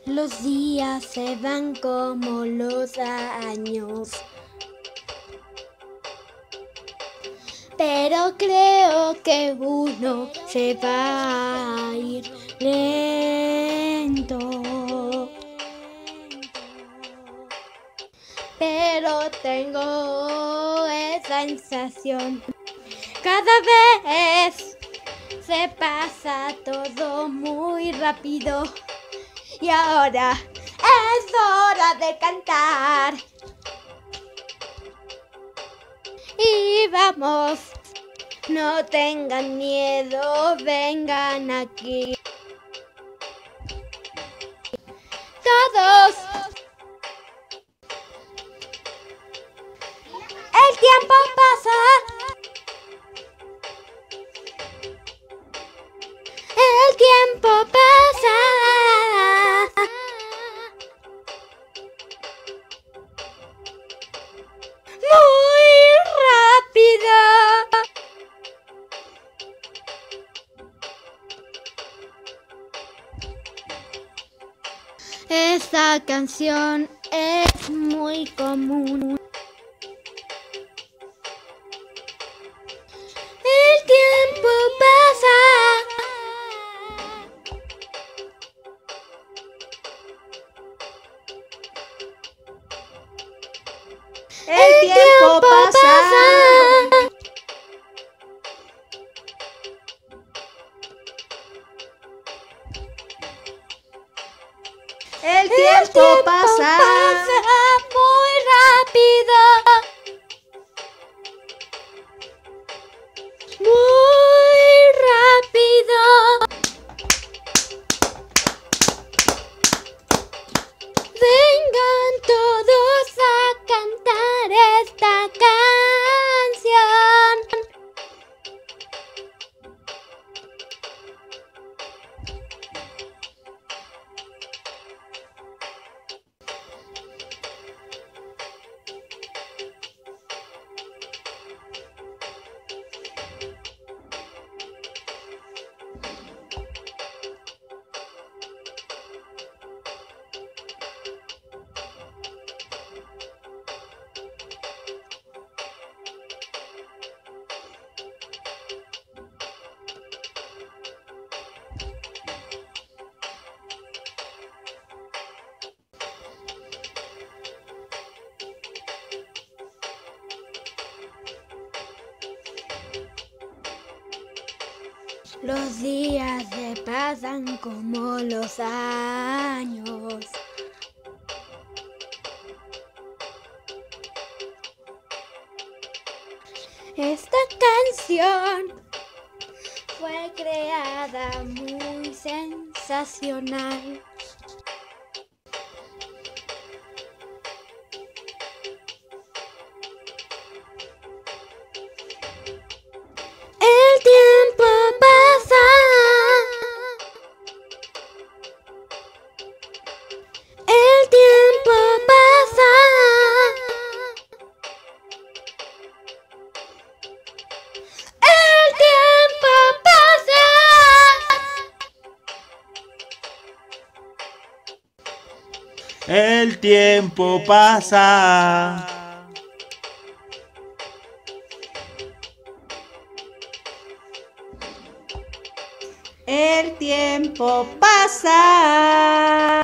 Los días se van como los años, pero creo que uno se va a ir lento. Pero tengo esa sensación. Cada vez se pasa todo muy rápido. Y ahora es hora de cantar. Y vamos, no tengan miedo, vengan aquí. Todos. El tiempo pasa. El tiempo pasa. Muy rápido. Esta canción es muy común. El tiempo pasa. El tiempo pasa. El tiempo pasa. Muy rápido. Muy rápido. Vengan todos a cantar esta canción. Los días se pasan como los años. Esta canción fue creada muy sensacional. El tiempo pasa. El tiempo pasa. El tiempo pasa. El tiempo pasa. El tiempo pasa.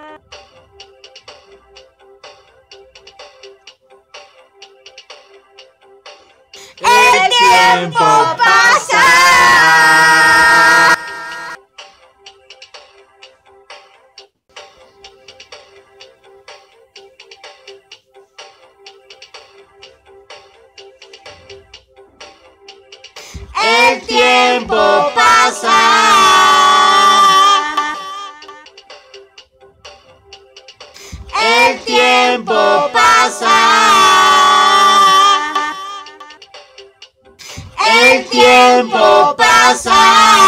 El tiempo pasa. El tiempo pasa. El tiempo pasa. El tiempo pasa.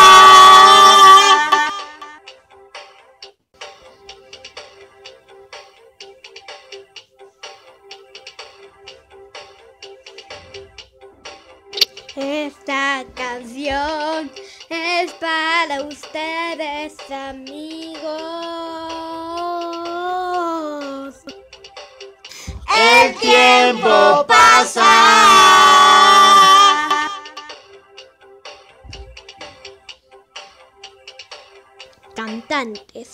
Esta canción es para ustedes, amigos. El tiempo pasa. Cantantes.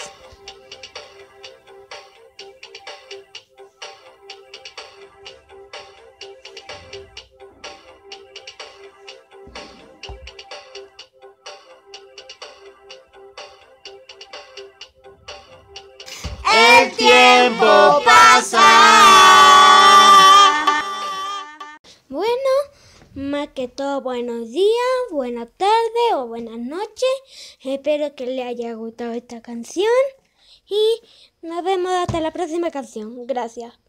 El tiempo pasa. Bueno, más que todo, buenos días, buenas tardes o buenas noches. Espero que les haya gustado esta canción y nos vemos hasta la próxima canción. Gracias.